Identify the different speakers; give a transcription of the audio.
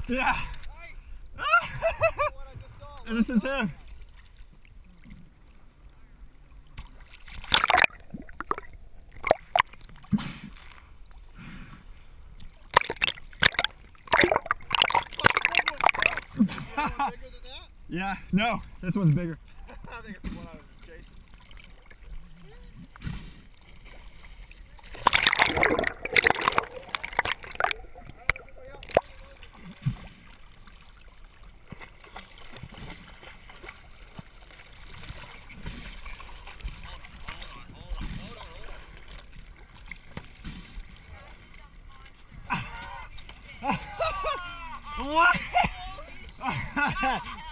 Speaker 1: Yeah. And this is him.
Speaker 2: Bigger than that?
Speaker 1: Yeah, no, this one's bigger.
Speaker 2: I think it's the one I was chasing.
Speaker 1: What?